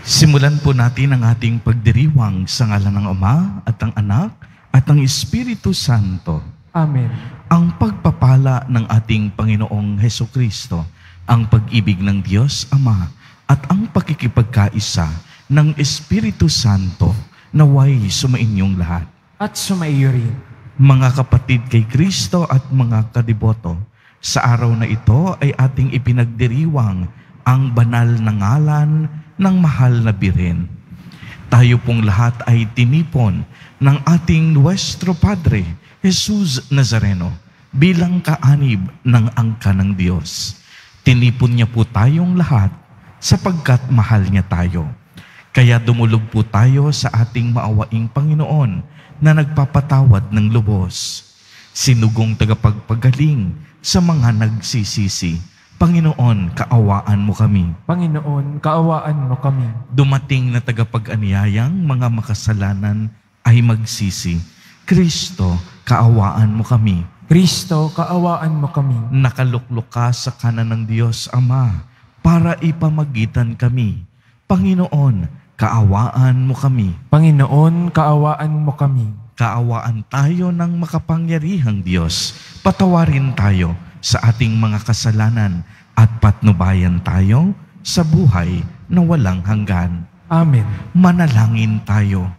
Simulan po natin ang ating pagdiriwang sa ngalan ng Ama at ng Anak at ng Espiritu Santo. Amen. Ang pagpapala ng ating Panginoong Hesukristo, ang pag-ibig ng Diyos Ama at ang pakikipagkaisa ng Espiritu Santo naway sumainyong lahat. At sumaiyo rin. Mga kapatid kay Kristo at mga kadiboto, sa araw na ito ay ating ipinagdiriwang ang banal na ngalan ng mahal na Birhen. Tayo pong lahat ay tinipon ng ating Nuestro Padre, Jesus Nazareno, bilang kaanib ng angka ng Diyos. Tinipon niya po tayong lahat sapagkat mahal niya tayo. Kaya dumulog po tayo sa ating maawaing Panginoon na nagpapatawad ng lubos. Sinugong tagapagpagaling sa mga nagsisisi. Panginoon, kaawaan mo kami. Panginoon, kaawaan mo kami. Dumating na tagapag-aniyayang mga makasalanan ay magsisi. Kristo, kaawaan mo kami. Kristo, kaawaan mo kami. Nakaluklok ka sa kanan ng Diyos Ama para ipamagitan kami. Panginoon, kaawaan mo kami. Panginoon, kaawaan mo kami. Kaawaan tayo ng makapangyarihang Diyos. Patawarin tayo sa ating mga kasalanan at patnubayan tayo sa buhay na walang hanggan. Amen. Manalangin tayo.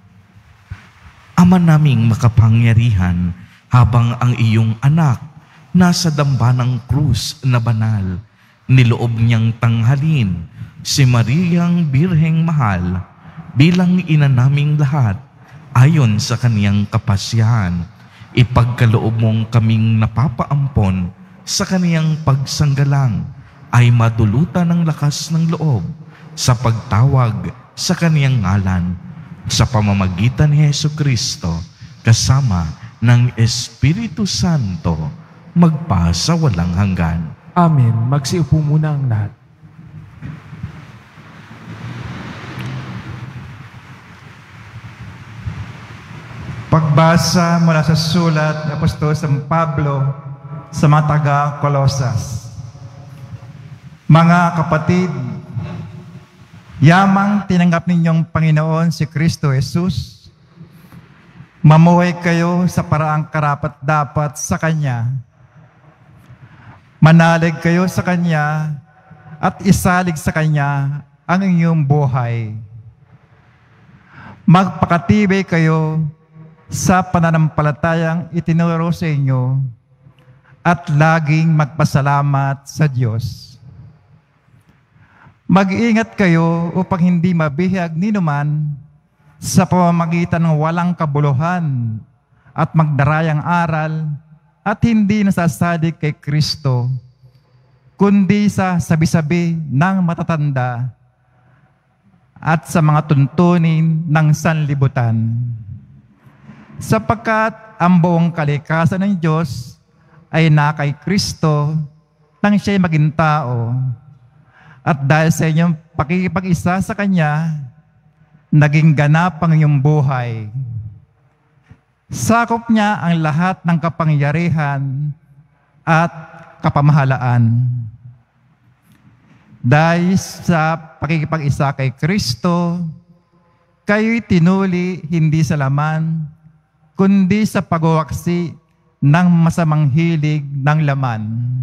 Ama naming makapangyarihan, habang ang iyong anak nasa damba ng krus na banal, niloob niyang tanghalin si Mariang Birheng Mahal bilang ina naming lahat ayon sa kaniyang kapasyahan. Ipagkaloob mong kaming napapaampon sa kaniyang pagsanggalang ay madulutan ng lakas ng loob sa pagtawag sa kaniyang ngalan sa pamamagitan ni Hesukristo kasama ng Espiritu Santo magpa sa walang hanggan. Amen. Magsiupo muna ang lahat. Pagbasa mula sa sulat ng Apostol San Pablo sa mga taga-Kolosas. Mga kapatid, yamang tinanggap ninyong Panginoon si Kristo Jesus, mamuhay kayo sa paraang karapat-dapat sa Kanya. Manalig kayo sa Kanya at isalig sa Kanya ang inyong buhay. Magpakatibay kayo sa pananampalatayang itinuro sa inyo at laging magpasalamat sa Diyos. Mag-iingat kayo upang hindi mabihag ninuman sa pamamagitan ng walang kabuluhan at magdarayang aral at hindi nasasadik kay Kristo, kundi sa sabi-sabi ng matatanda at sa mga tuntunin ng sanlibutan. Sapagkat ang buong kalikasan ng Diyos ay na kay Kristo nang siya'y maging tao. At dahil sa inyong pakikipag-isa sa Kanya, naging ganap ang iyong buhay. Sakop niya ang lahat ng kapangyarihan at kapamahalaan. Dahil sa pakikipag-isa kay Kristo, kayo'y tinuli hindi sa laman, kundi sa pagwawaksi ng masamang hilig ng laman.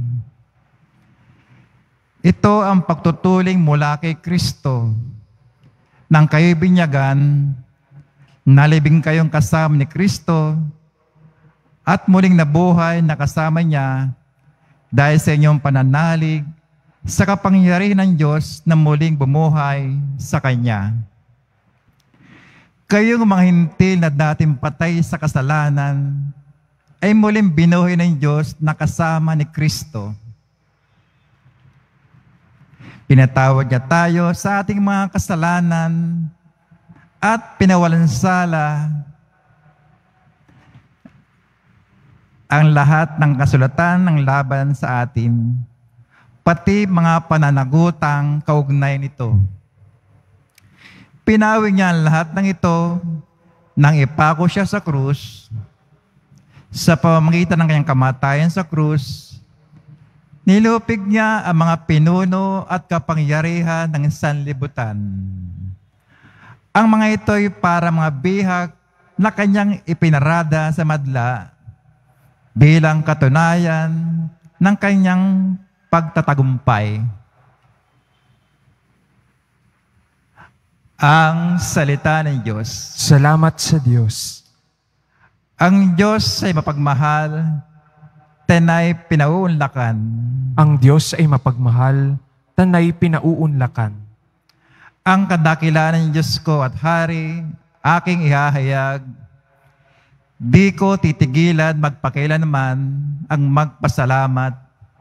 Ito ang pagtutuling mula kay Kristo, nang kayo'y binyagan, nalibing kayong kasama ni Kristo, at muling nabuhay na kasama niya dahil sa inyong pananalig sa kapangyarihan ng Diyos na muling bumuhay sa Kanya. Kayong mga hintil na dating patay sa kasalanan ay muling binuhay ng Diyos na kasama ni Kristo. Pinatawad niya tayo sa ating mga kasalanan at pinawalansala ang lahat ng kasulatan ng laban sa atin, pati mga pananagutang kaugnay nito. Pinawin niya ang lahat ng ito nang ipako siya sa krus. Sa pamamagitan ng kanyang kamatayan sa krus, nilupig niya ang mga pinuno at kapangyarihan ng sanlibutan. Ang mga ito'y para mga bihag na kanyang ipinarada sa madla bilang katunayan ng kanyang pagtatagumpay. Ang salita ng Diyos. Salamat sa Diyos. Ang Diyos ay mapagmahal, tanay pinauunlakan. Ang Diyos ay mapagmahal, tanay pinauunlakan. Ang kadakilaan ng Diyos ko at Hari, aking ihahayag. Di ko titigilan magpakailanman ang magpasalamat.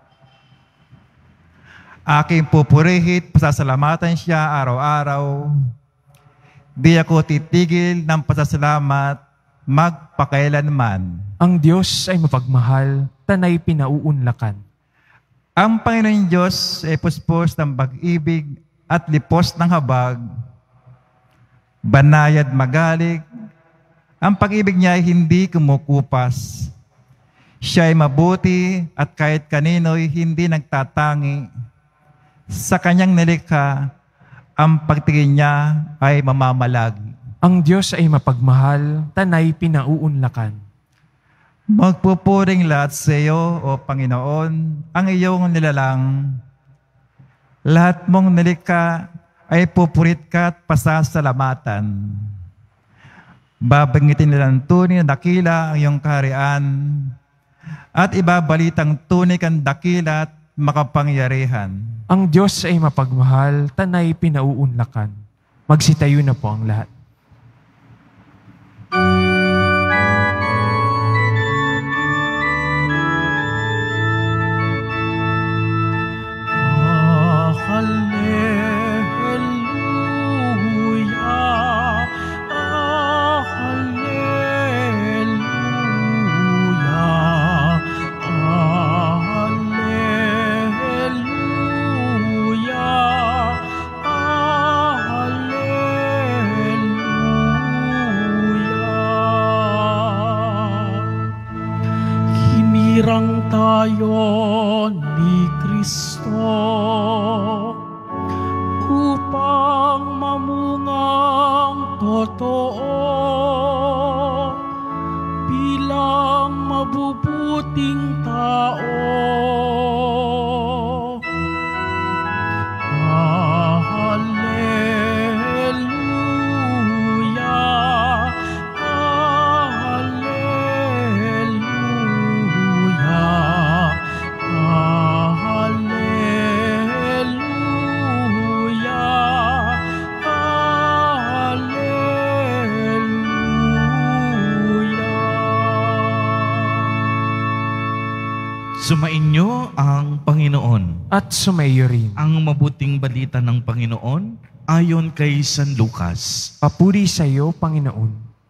Aking pupurihit, pasasalamatan siya araw-araw. Di ako titigil ng pasasalamat magpakailanman. Ang Diyos ay mapagmahal, tanay pinauunlakan. Ang Panginoon Diyos ay puspos ng pag-ibig at lipos ng habag. Banayad magaling, ang pag-ibig niya ay hindi kumukupas. Siya ay mabuti at kahit kanino'y hindi nagtatangi. Sa kanyang nilikha, ang pagtingin niya ay mamamalagi. Ang Diyos ay mapagmahal, tanay pinauunlakan. Magpupuring lahat sa iyo, O Panginoon, ang iyong nilalang. Lahat mong nilikha ay pupurit ka at pasasalamatan. Babanggitin nila ng tunay na dakila ang iyong kaharian at ibabalitang tunay kang dakila at makapangyarihan. Ang Diyos ay mapagmahal, tanay pinauunlakan. Magsitayo na po ang lahat. Hinirang tayo ni Kristo upang mamungang totoo bilang mabubuting tao. Sumainyo ang Panginoon. At sumaiyo rin. Ang mabuting balita ng Panginoon ayon kay San Lucas. Papuri sa iyo, Panginoon.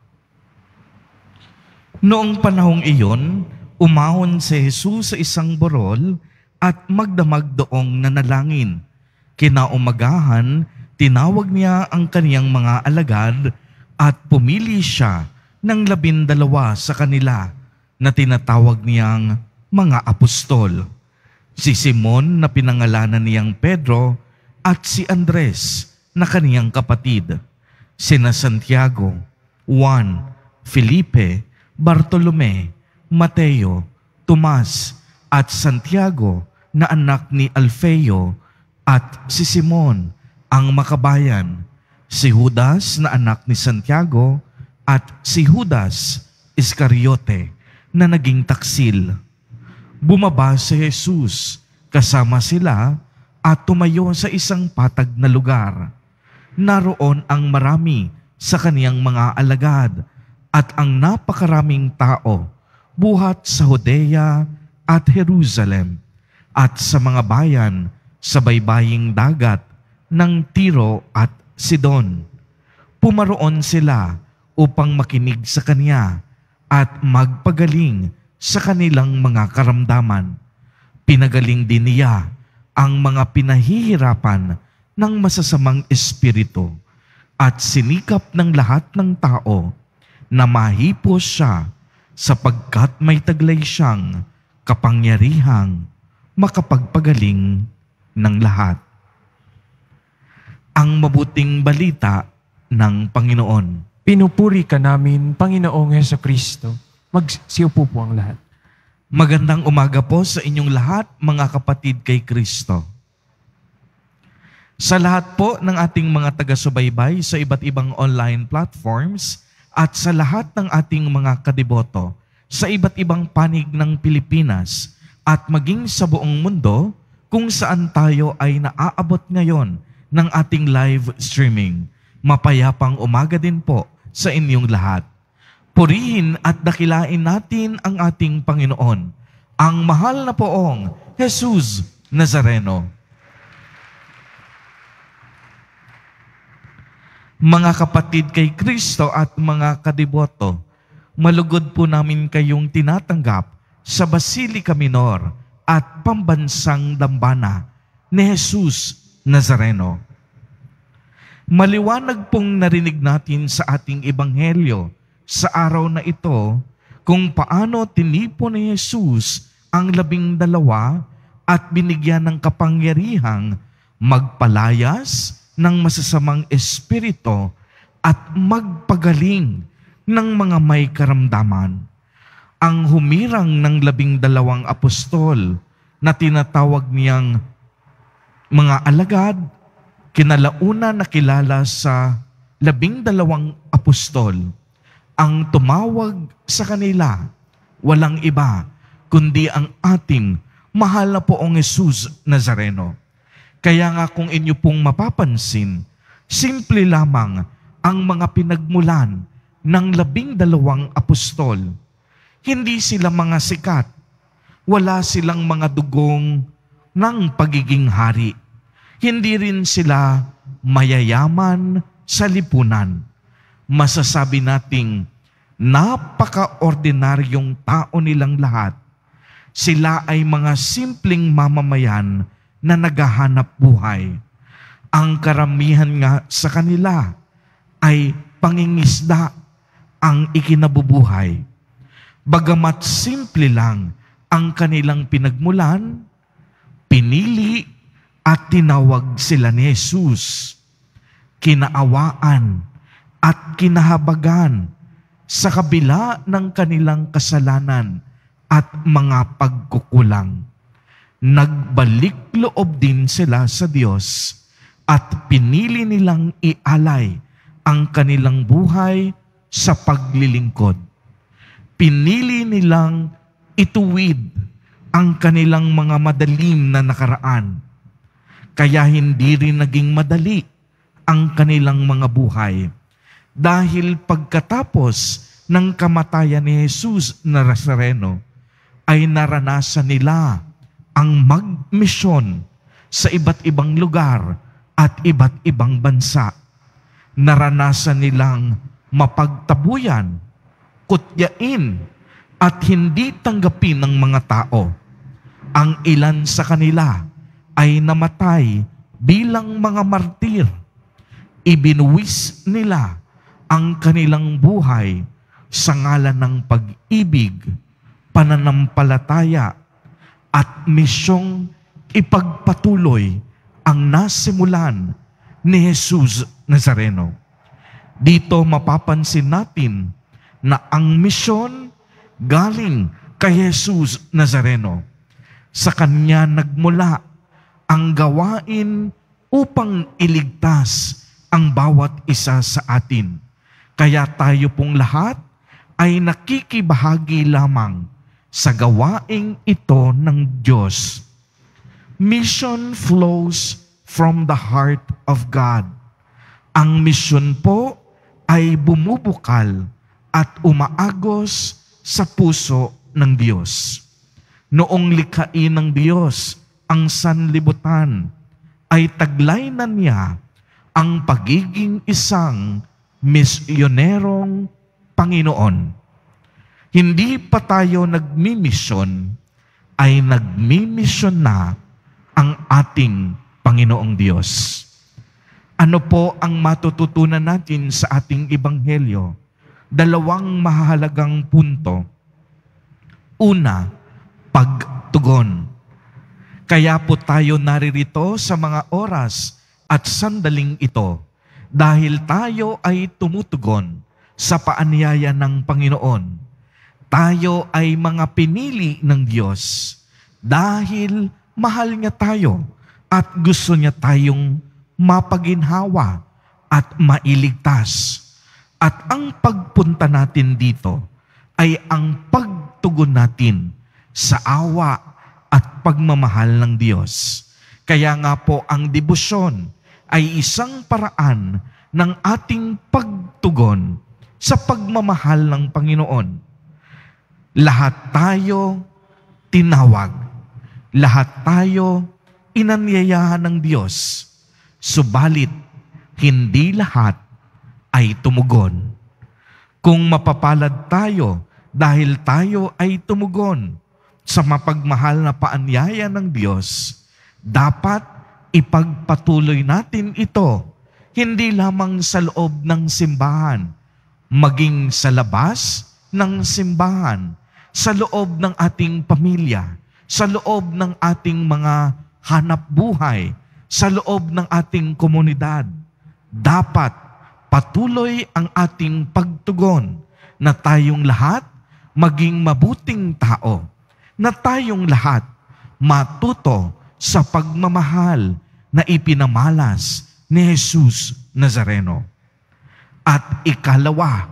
Noong panahong iyon, umahon si Jesus sa isang burol at magdamag doong nanalangin. Kinaumagahan, tinawag niya ang kaniyang mga alagad at pumili siya ng 12 sa kanila na tinatawag niyang mga apostol. Si Simon na pinangalanan niyang Pedro at si Andres na kaniyang kapatid. Sina Santiago, Juan, Felipe, Bartolome, Mateo, Tomas at Santiago na anak ni Alfeo at si Simon ang makabayan, si Judas na anak ni Santiago at si Judas Iscariote na naging taksil. Bumaba si Jesus kasama sila at tumayo sa isang patag na lugar. Naroon ang marami sa kaniyang mga alagad at ang napakaraming tao buhat sa Judea at Jerusalem at sa mga bayan sa baybaying dagat ng Tiro at Sidon. Pumaroon sila upang makinig sa kanya at magpagaling sa kanilang mga karamdaman. Pinagaling din niya ang mga pinahihirapan ng masasamang espiritu at sinikap ng lahat ng tao na mahipos siya sapagkat may taglay siyang kapangyarihang makapagpagaling ng lahat. Ang mabuting balita ng Panginoon. Pinupuri ka namin, Panginoong Hesukristo. Magsiupo po ang lahat. Magandang umaga po sa inyong lahat, mga kapatid kay Kristo. Sa lahat po ng ating mga taga-subaybay sa iba't ibang online platforms at sa lahat ng ating mga kadiboto sa iba't ibang panig ng Pilipinas at maging sa buong mundo kung saan tayo ay naaabot ngayon ng ating live streaming. Mapayapang umaga din po sa inyong lahat. Purihin at dakilain natin ang ating Panginoon, ang mahal na poong Jesus Nazareno. Mga kapatid kay Kristo at mga kadiboto, malugod po namin kayong tinatanggap sa Basilica Minor at Pambansang Dambana ni Jesus Nazareno. Maliwanag pong narinig natin sa ating ebanghelyo sa araw na ito kung paano tinipon ni Jesus ang 12 at binigyan ng kapangyarihang magpalayas ng masasamang espiritu at magpagaling ng mga may karamdaman. Ang humirang ng 12 apostol na tinatawag niyang mga alagad, kinalauna nakilala sa 12 apostol. Ang tumawag sa kanila, walang iba, kundi ang ating mahal na poong Jesus Nazareno. Kaya nga kung inyo pong mapapansin, simple lamang ang mga pinagmulan ng 12 apostol. Hindi sila mga sikat. Wala silang mga dugong ng pagiging hari. Hindi rin sila mayayaman sa lipunan. Masasabi nating napaka-ordinaryong tao nilang lahat. Sila ay mga simpleng mamamayan na naghahanap buhay. Ang karamihan nga sa kanila ay pangingisda ang ikinabubuhay. Bagamat simple lang ang kanilang pinagmulan, pinili at tinawag sila ni Jesus. Kinaawaan at kinahabagan sa kabila ng kanilang kasalanan at mga pagkukulang. Nagbalik loob din sila sa Diyos at pinili nilang ialay ang kanilang buhay sa paglilingkod. Pinili nilang ituwid ang kanilang mga madalim na nakaraan. Kaya hindi rin naging madali ang kanilang mga buhay. Dahil pagkatapos ng kamatayan ni Jesus Nazareno, ay naranasan nila ang magmisyon sa iba't ibang lugar at iba't ibang bansa. Naranasan nilang mapagtabuyan, kutyain, at hindi tanggapin ng mga tao. Ang ilan sa kanila ay namatay bilang mga martir. Ibinuwis nila ang kanilang buhay sa ngalan ng pag-ibig, pananampalataya, at misyong ipagpatuloy ang nasimulan ni Jesus Nazareno. Dito mapapansin natin na ang misyon galing kay Jesus Nazareno. Sa Kanya nagmula ang gawain upang iligtas ang bawat isa sa atin. Kaya tayo pong lahat ay nakikibahagi lamang sa gawaing ito ng Diyos. Mission flows from the heart of God. Ang misyon po ay bumubukal at umaagos sa puso ng Diyos. Noong likhain ng Diyos ang sanlibutan, ay taglay-nan niya ang pagiging isang misyonerong Panginoon. Hindi pa tayo nagmimisyon, ay nagmimisyon na ang ating Panginoong Diyos. Ano po ang matututunan natin sa ating ebanghelyo? 2 mahalagang punto. Una, pagtugon. Kaya po tayo naririto sa mga oras at sandaling ito dahil tayo ay tumutugon sa paanyaya ng Panginoon. Tayo ay mga pinili ng Diyos dahil mahal niya tayo at gusto niya tayong mapaginhawa at mailigtas. At ang pagpunta natin dito ay ang pagtugon natin sa awa at pagmamahal ng Diyos. Kaya nga po ang debosyon ay isang paraan ng ating pagtugon sa pagmamahal ng Panginoon. Lahat tayo tinawag. Lahat tayo inanyayahan ng Diyos. Subalit, hindi lahat ay tumugon. Kung mapapalad tayo dahil tayo ay tumugon sa mapagmahal na paanyaya ng Diyos, dapat ipagpatuloy natin ito, hindi lamang sa loob ng simbahan, maging sa labas ng simbahan, sa loob ng ating pamilya, sa loob ng ating mga hanap buhay, sa loob ng ating komunidad. Dapat patuloy ang ating pagtugon na tayong lahat maging mabuting tao, na tayong lahat matuto sa pagmamahal na ipinamalas ni Jesus Nazareno. At ikalawa,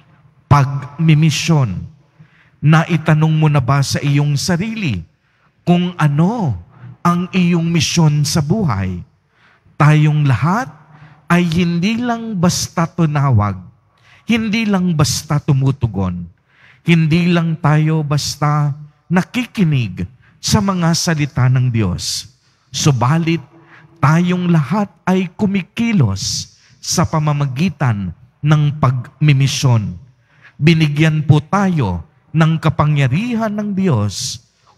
pagmimisyon. Na itanong mo na ba sa iyong sarili kung ano ang iyong misyon sa buhay? Tayong lahat ay hindi lang basta tunawag, hindi lang basta tumutugon, hindi lang tayo basta nakikinig sa mga salita ng Diyos. Subalit, tayong lahat ay kumikilos sa pamamagitan ng pagmimisyon. Binigyan po tayo ng kapangyarihan ng Diyos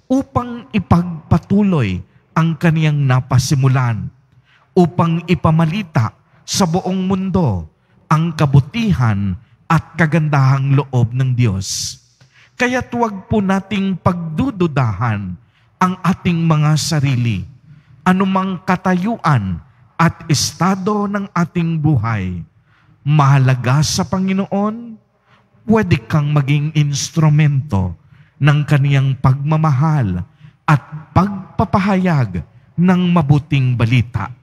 upang ipagpatuloy ang kaniyang napasimulan, upang ipamalita sa buong mundo ang kabutihan at kagandahang loob ng Diyos. Kaya't huwag po nating pagdududahan ang ating mga sarili, anumang katayuan at estado ng ating buhay. Mahalaga sa Panginoon, pwede kang maging instrumento ng kaniyang pagmamahal at pagpapahayag ng mabuting balita.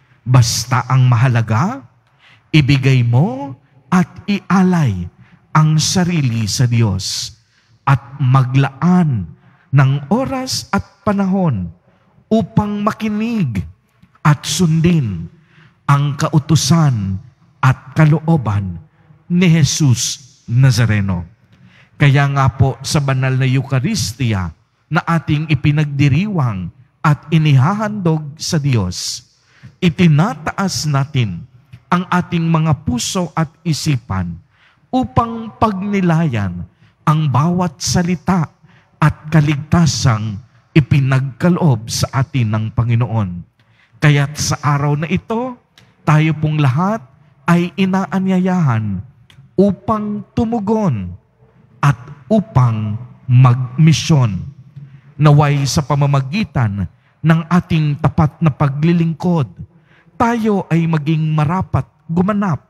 Basta ang mahalaga, ibigay mo at ialay ang sarili sa Diyos at maglaan ng oras at panahon upang makinig at sundin ang kautusan at kalooban ni Jesus Nazareno. Kaya nga po sa banal na Eucharistia na ating ipinagdiriwang at inihahandog sa Diyos, itinataas natin ang ating mga puso at isipan upang pagnilayan ang bawat salita at kaligtasang ipinagkaloob sa atin ng Panginoon. Kaya't sa araw na ito, tayo pong lahat ay inaanyayahan upang tumugon at upang magmisyon. Naway sa pamamagitan ng ating tapat na paglilingkod, tayo ay maging marapat gumanap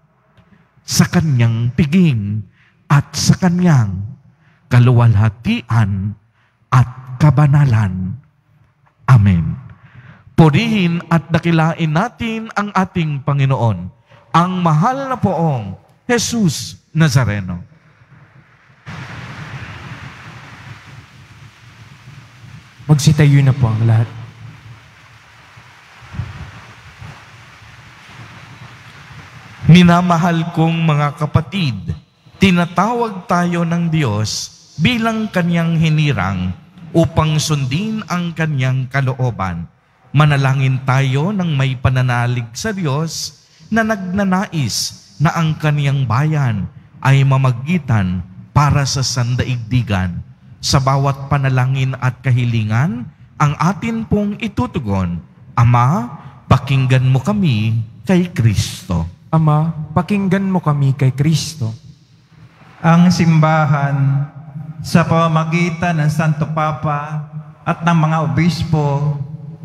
sa Kanyang piging at sa Kanyang kaluwalhatian at kabanalan. Amen. Purihin at dakilain natin ang ating Panginoon, ang mahal na poong Jesus Nazareno. Magsitayo na po ang lahat. Minamahal kong mga kapatid, tinatawag tayo ng Diyos bilang Kanyang hinirang upang sundin ang Kanyang kalooban. Manalangin tayo ng may pananalig sa Diyos na nagnanais na ang Kaniyang bayan ay mamagitan para sa sandaigdigan. Sa bawat panalangin at kahilingan, ang atin pong itutugon, Ama, pakinggan mo kami kay Kristo. Ama, pakinggan mo kami kay Kristo. Ang simbahan sa pamamagitan ng Santo Papa at ng mga obispo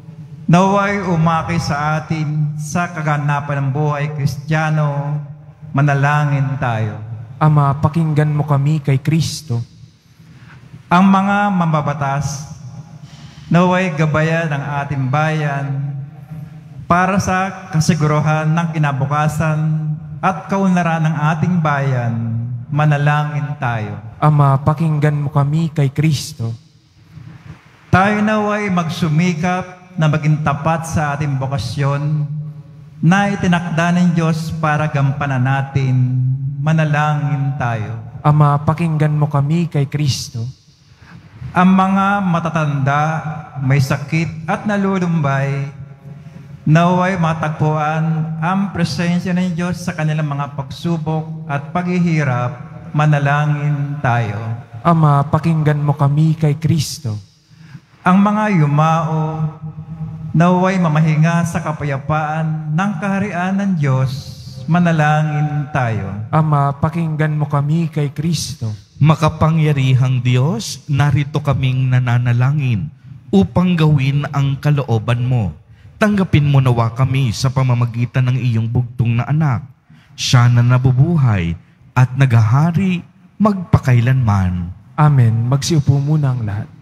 Naway umaki sa atin sa kaganapan ng buhay Kristiyano, manalangin tayo. Ama, pakinggan mo kami kay Kristo. Ang mga mambabatas, naway gabayan ng ating bayan para sa kasiguruhan ng kinabukasan at kaunlaran ng ating bayan, manalangin tayo. Ama, pakinggan mo kami kay Kristo. Tayo naway magsumikap na maging tapat sa ating bokasyon na itinakda ng Diyos para gampanan natin, manalangin tayo. Ama, pakinggan mo kami kay Kristo. Ang mga matatanda, may sakit at nalulumbay, naway matagpuan ang presensya ng Diyos sa kanilang mga pagsubok at paghihirap, manalangin tayo. Ama, pakinggan mo kami kay Kristo. Ang mga yumao, naway mamahinga sa kapayapaan ng kaharian ng Diyos, manalangin tayo. Ama, pakinggan mo kami kay Kristo. Makapangyarihang Diyos, narito kaming nananalangin upang gawin ang kalooban mo. Tanggapin mo nawa kami sa pamamagitan ng iyong bugtong na anak. Siya na nabubuhay at naghahari magpakailanman. Amen. Magsiupo muna ang lahat.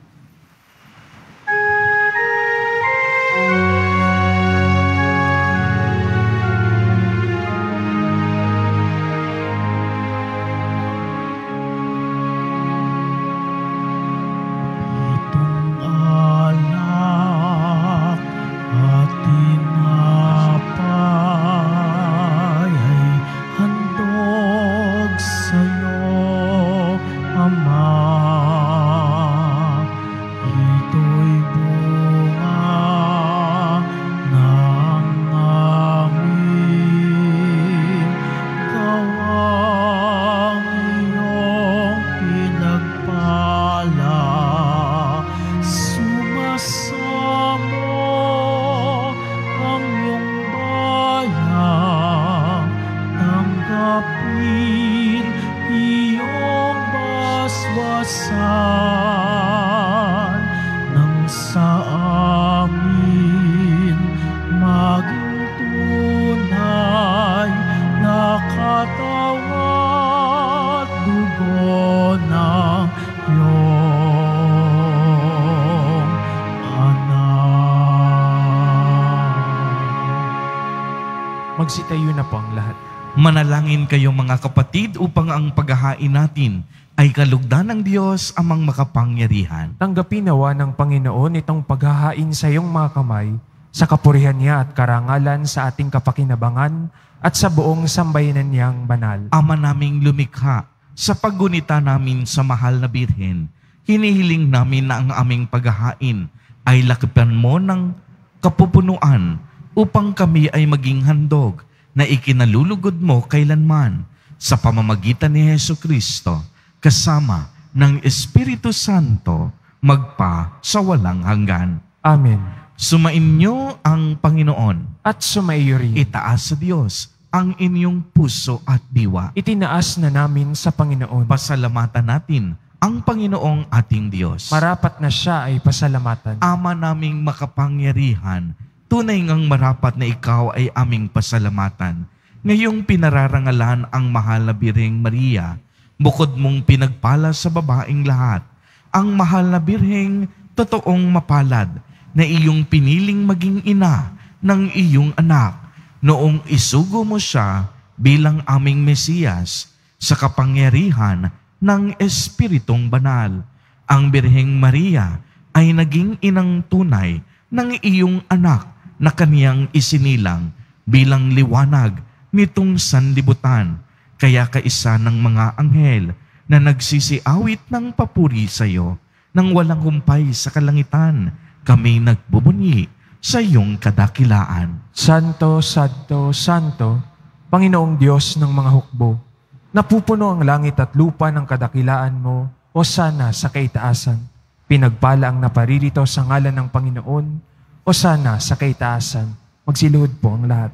Magsitayo na po ang lahat. Manalangin kayo mga kapatid upang ang paghahain natin ay kalugdan ng Diyos amang makapangyarihan. Tanggapin nawa ng Panginoon itong paghahain sa iyong mga kamay, sa kapurihan niya at karangalan sa ating kapakinabangan at sa buong sambayanan niyang banal. Ama naming lumikha, sa paggunita namin sa mahal na Birhen, hinihiling namin na ang aming paghahain ay lakipan mo ng kapupunuan upang kami ay maging handog na ikinalulugod mo kailanman sa pamamagitan ni Jesucristo kasama ng Espiritu Santo magpa sa walang hanggan. Amen. Sumainyo ang Panginoon. At sumaiyo rin. Itaas sa Diyos ang inyong puso at diwa. Itinaas na namin sa Panginoon. Pasalamatan natin ang Panginoong ating Diyos. Marapat na siya ay pasalamatan. Ama naming makapangyarihan, tunay ngang marapat na ikaw ay aming pasalamatan. Ngayong pinararangalan ang mahal na Birheng Maria, bukod mong pinagpala sa babaeng lahat, ang mahal na Birheng totoong mapalad na iyong piniling maging ina ng iyong anak noong isugo mo siya bilang aming Mesiyas sa kapangyarihan ng Espiritong Banal. Ang Birheng Maria ay naging inang tunay ng iyong anak na kaniyang isinilang bilang liwanag nitong sanlibutan. Kaya kaisa ng mga anghel na nagsisiawit ng papuri sa iyo nang walang humpay sa kalangitan, kami nagbubunyi sa iyong kadakilaan. Santo, Santo, Santo, Panginoong Diyos ng mga hukbo, napupuno ang langit at lupa ng kadakilaan mo, hosana sa kaitaasan. Pinagpala ang naparirito sa ngalan ng Panginoon, hosana sa kaitaasan. Magsiluhod po ang lahat.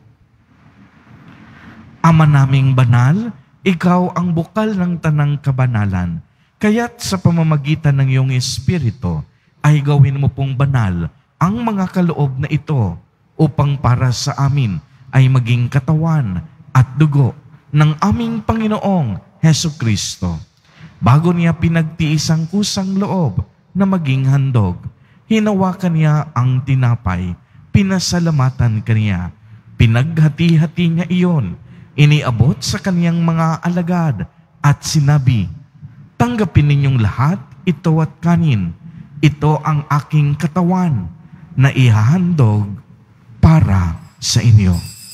Ama naming banal, ikaw ang bukal ng tanang kabanalan. Kaya't sa pamamagitan ng iyong Espiritu, ay gawin mo pong banal ang mga kaloob na ito upang para sa amin ay maging katawan at dugo ng aming Panginoong Hesukristo. Bago niya pinagtiis ang kusang loob na maging handog, hinawakan niya ang tinapay, pinasalamatan kaniya, pinaghati-hati niya iyon, iniabot sa kaniyang mga alagad at sinabi, "Tanggapin ninyong lahat ito at kanin. Ito ang aking katawan na ihahandog para sa inyo."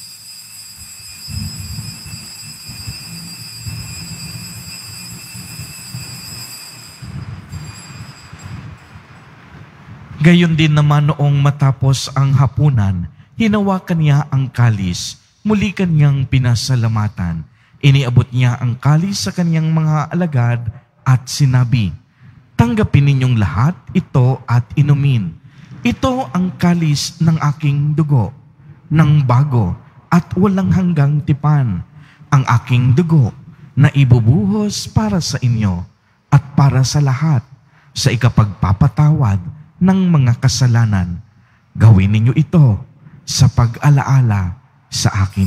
Gayon din naman noong matapos ang hapunan, hinawakan niya ang kalis, muli kanyang pinasalamatan. Iniabot niya ang kalis sa kanyang mga alagad at sinabi, "Tanggapin ninyong lahat ito at inumin. Ito ang kalis ng aking dugo, ng bago at walang hanggang tipan, ang aking dugo na ibubuhos para sa inyo at para sa lahat sa ikapagpapatawad ng mga kasalanan. Gawin ninyo ito sa pag-alaala sa akin."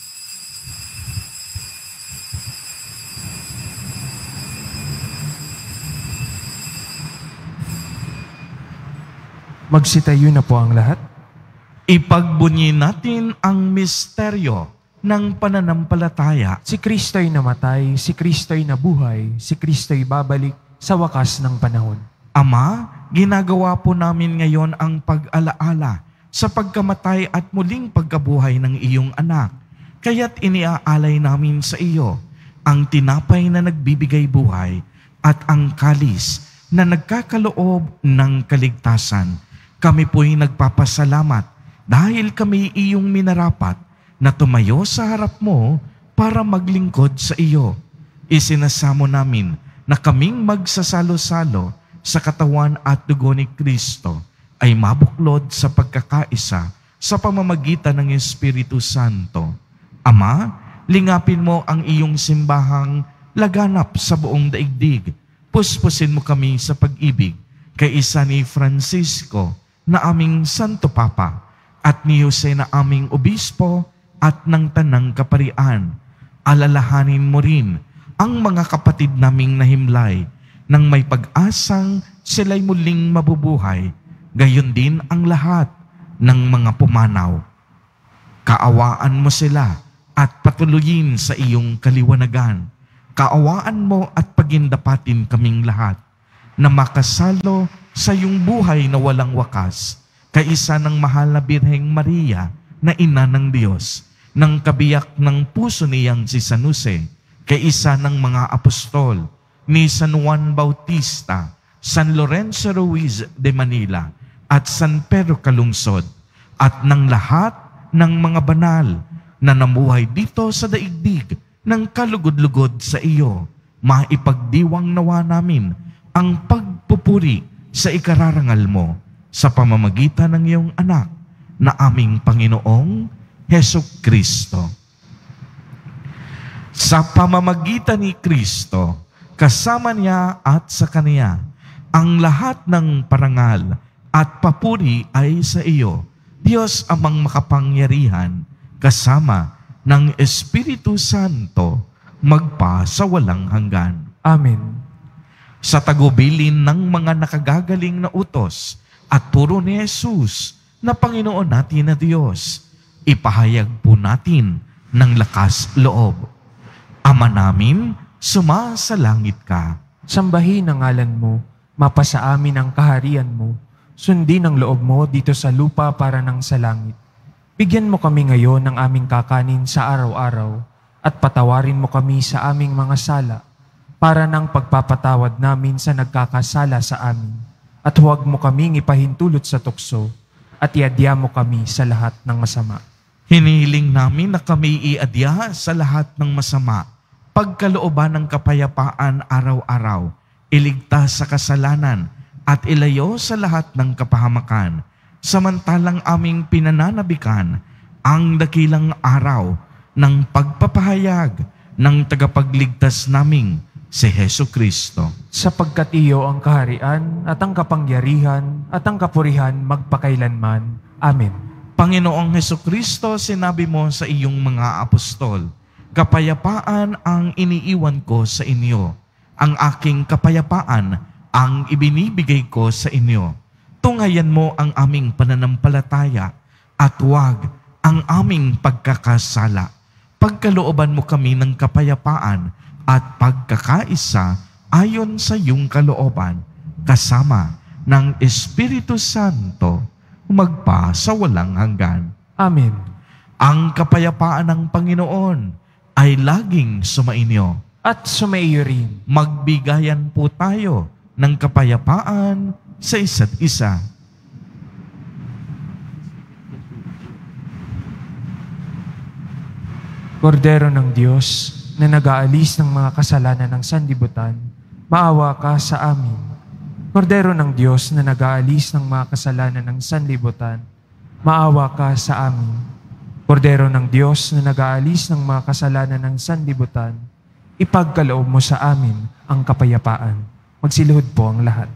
Magsitayo na po ang lahat. Ipagbunyi natin ang misteryo ng pananampalataya. Si Kristo'y namatay, si Kristo'y nabuhay, si Kristo'y babalik sa wakas ng panahon. Ama, ginagawa po namin ngayon ang pag-alaala sa pagkamatay at muling pagkabuhay ng iyong anak. Kaya't iniaalay namin sa iyo ang tinapay na nagbibigay buhay at ang kalis na nagkakaloob ng kaligtasan. Kami po'y nagpapasalamat dahil kami iyong minarapat na tumayo sa harap mo para maglingkod sa iyo. Isinasamo namin na kaming magsasalo-salo sa katawan at dugo ni Kristo ay mabuklod sa pagkakaisa sa pamamagitan ng Espiritu Santo. Ama, lingapin mo ang iyong simbahang laganap sa buong daigdig. Puspusin mo kami sa pag-ibig kay isa ni Francisco na aming Santo Papa at ni Jose na aming Obispo at ng Tanang Kaparian. Alalahanin mo rin ang mga kapatid naming nahimlay nang may pag-asang sila'y muling mabubuhay, gayon din ang lahat ng mga pumanaw. Kaawaan mo sila at patuloyin sa iyong kaliwanagan. Kaawaan mo at pagindapatin kaming lahat na makasalo sa iyong buhay na walang wakas, kaisa ng mahal na Birheng Maria na ina ng Diyos, ng kabiyak ng puso niyang si San Jose, kaisa ng mga apostol, ni San Juan Bautista, San Lorenzo Ruiz de Manila, at San Pedro Calungsod, at ng lahat ng mga banal na namuhay dito sa daigdig ng kalugod-lugod sa iyo. Maipagdiwang nawa namin ang pagpupuri sa ikararangal mo sa pamamagitan ng iyong anak na aming Panginoong Hesukristo. Sa pamamagitan ni Kristo, kasama niya at sa Kaniya, ang lahat ng parangal at papuri ay sa iyo, Diyos amang makapangyarihan, kasama ng Espiritu Santo, magpa sa walang hanggan. Amen. Sa tagubilin ng mga nakagagaling na utos at turo ni Jesus na Panginoon natin na Diyos, ipahayag po natin ng lakas loob. Ama namin, sumasalangit ka. Sambahin ang ngalan mo, mapasa amin ang kaharian mo, sundin ang loob mo dito sa lupa para ng sa langit. Bigyan mo kami ngayon ng aming kakanin sa araw-araw at patawarin mo kami sa aming mga sala para ng pagpapatawad namin sa nagkakasala sa amin. At huwag mo kaming ipahintulot sa tukso at iadya mo kami sa lahat ng masama. Hinihiling namin na kami iadya sa lahat ng masama, pagkalooban ng kapayapaan araw-araw, iligtas sa kasalanan at ilayo sa lahat ng kapahamakan, samantalang aming pinananabikan ang dakilang araw ng pagpapahayag ng tagapagligtas naming si Hesukristo. sapagkat iyo ang kaharian at ang kapangyarihan at ang kapurihan magpakailanman. Amen. Panginoong Hesukristo, sinabi mo sa iyong mga apostol, kapayapaan ang iniiwan ko sa inyo. Ang aking kapayapaan ang ibinibigay ko sa inyo. Tungayan mo ang aming pananampalataya at huwag ang aming pagkakasala. Pagkalooban mo kami ng kapayapaan at pagkakaisa ayon sa iyong kalooban, kasama ng Espiritu Santo, magpa sa walang hanggan. Amen. Ang kapayapaan ng Panginoon ay laging sumainyo. At sumaiyo rin. Magbigayan po tayo ng kapayapaan sa isa't isa. Kordero ng Diyos, na nag-aalis ng mga kasalanan ng sanlibutan, maawa ka sa amin. Kordero ng Diyos na nag-aalis ng mga kasalanan ng sanlibutan, maawa ka sa amin. Kordero ng Diyos na nag-aalis ng mga kasalanan ng sanlibutan, ipagkaloob mo sa amin ang kapayapaan. Magsiluhod po ang lahat.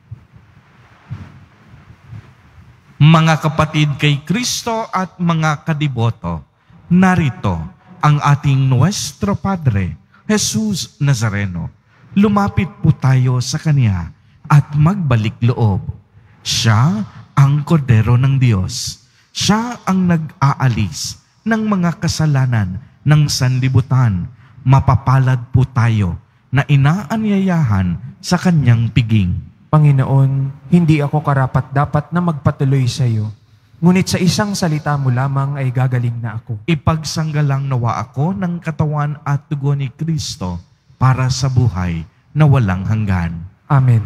Mga kapatid kay Kristo at mga kadiboto, narito ang ating Nuestro Padre, Jesus Nazareno. Lumapit po tayo sa Kanya at magbalik loob. Siya ang Kordero ng Diyos. Siya ang nag-aalis ng mga kasalanan ng sanlibutan. Mapapalad po tayo na inaanyayahan sa Kanyang piging. Panginoon, hindi ako karapat-dapat na magpatuloy sa iyo. Ngunit sa isang salita mo lamang ay gagaling na ako. Ipagsanggalang nawa ako ng katawan at dugo ni Kristo para sa buhay na walang hanggan. Amen.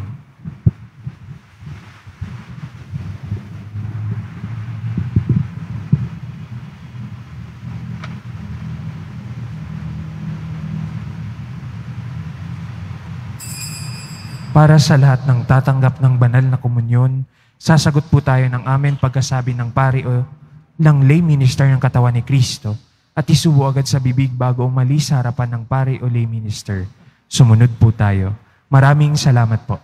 Para sa lahat ng tatanggap ng banal na komunyon, sasagot po tayo ng amen pagkasabi ng pari o ng lay minister ng katawan ni Kristo at isubo agad sa bibig bago umalis sa harapan ng pari o lay minister. Sumunod po tayo. Maraming salamat po.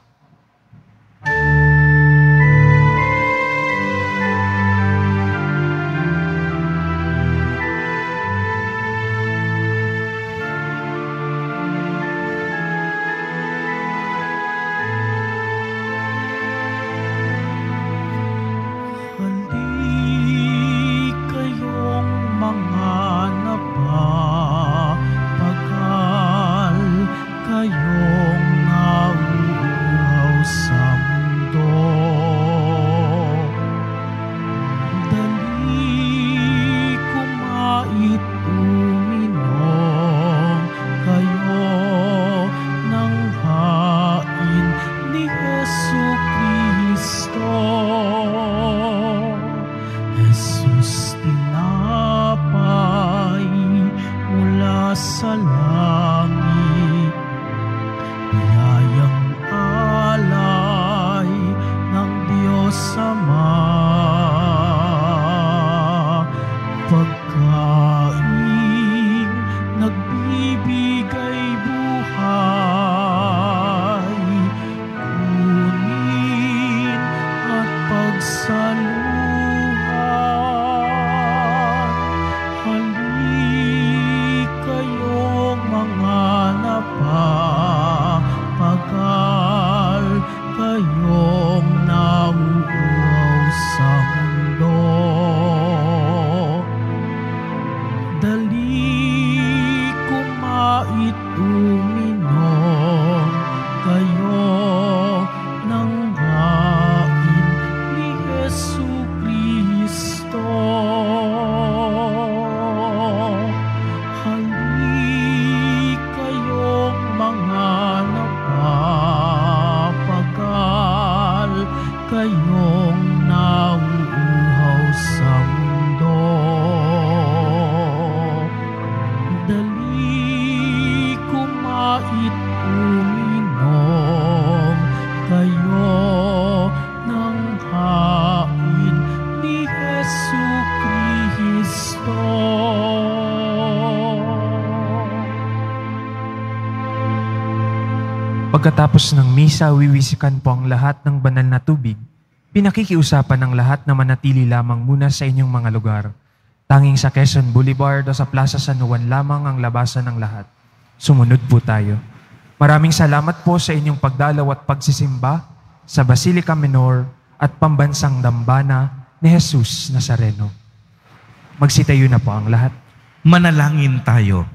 Pagkatapos ng misa, wiwisikan po ang lahat ng banal na tubig. Pinakikiusapan ng lahat na manatili lamang muna sa inyong mga lugar. Tanging sa Quezon Boulevard o sa Plaza San Juan lamang ang labasan ng lahat. Sumunod po tayo. Maraming salamat po sa inyong pagdalaw at pagsisimba sa Basilica Minor at Pambansang Dambana ni Jesus Nazareno. Magsitayo na po ang lahat. Manalangin tayo.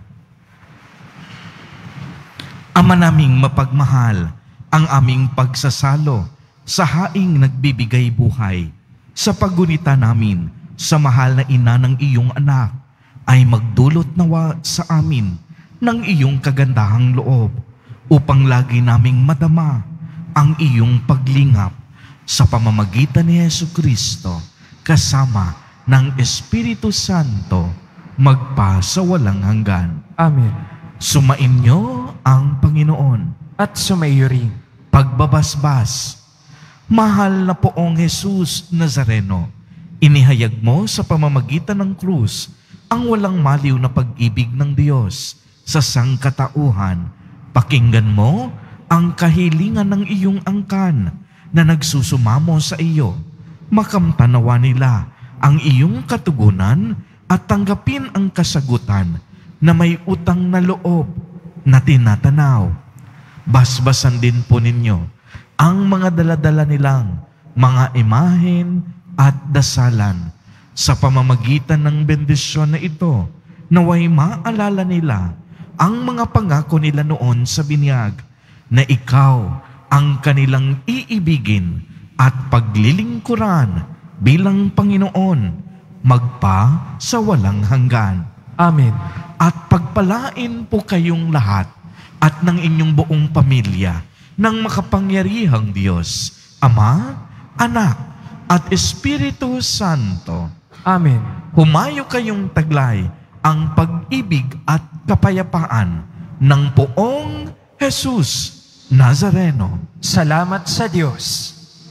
Ama naming mapagmahal, ang aming pagsasalo sa haing nagbibigay buhay, sa paggunita namin sa mahal na ina ng iyong anak, ay magdulot nawa sa amin ng iyong kagandahang loob, upang lagi naming madama ang iyong paglingap sa pamamagitan ni Jesucristo, kasama ng Espiritu Santo, magpa sa walang hanggan. Amen. Sumainyo ang Panginoon. At sumaiyo rin. Pagbabasbas, mahal na poong Jesus Nazareno, inihayag mo sa pamamagitan ng krus ang walang maliw na pag-ibig ng Diyos sa sangkatauhan. Pakinggan mo ang kahilingan ng iyong angkan na nagsusumamo sa iyo. Makamtanawa nila ang iyong katugunan at tanggapin ang kasagutan na may utang na loob na tinatanaw. Basbasan din po ninyo ang mga daladala nilang mga imahen at dasalan sa pamamagitan ng bendisyon na ito, naway maalala nila ang mga pangako nila noon sa binyag na ikaw ang kanilang iibigin at paglilingkuran bilang Panginoon magpa sa walang hanggan. Amen. At pagpalain po kayong lahat at ng inyong buong pamilya ng makapangyarihang Diyos, Ama, Anak, at Espiritu Santo. Amen. Humayo kayong taglay ang pag-ibig at kapayapaan ng poong Jesus Nazareno. Salamat sa Diyos.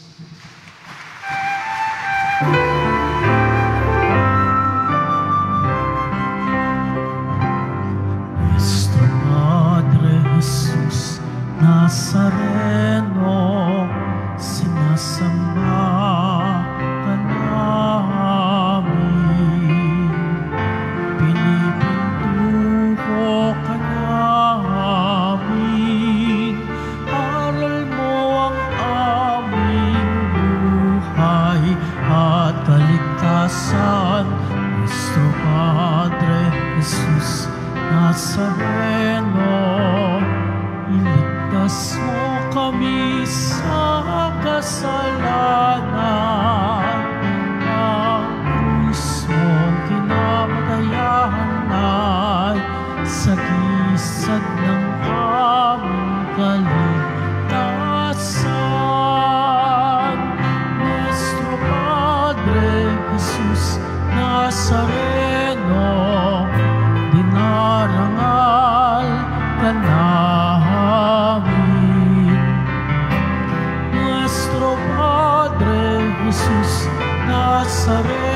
Nuestro Padre Jesus Nazareno, sinasamba ka namin. Pinipintuho ka namin. Aral mo ang aming buhay at kaligtasan. Nuestro Padre Jesus Nazareno, iligtas mo kami sa kasalanan. Ang krus mong kinamatayan ay sagisag ng aming kaligtasan. Nuestro Padre Jesus Nazareno, dinarangal ka namin. Nuestro Padre Jesus Nazareno,